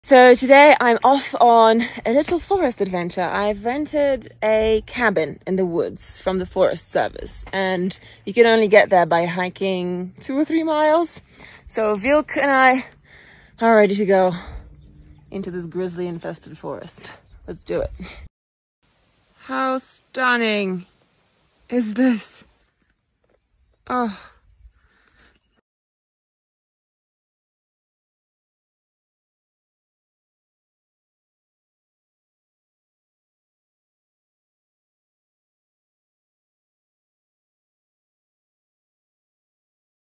So today I'm off on a little forest adventure. I've rented a cabin in the woods from the Forest Service, and you can only get there by hiking 2 or 3 miles. So Vilk and I are ready to go into this grizzly infested forest. Let's do it. How stunning is this? Oh.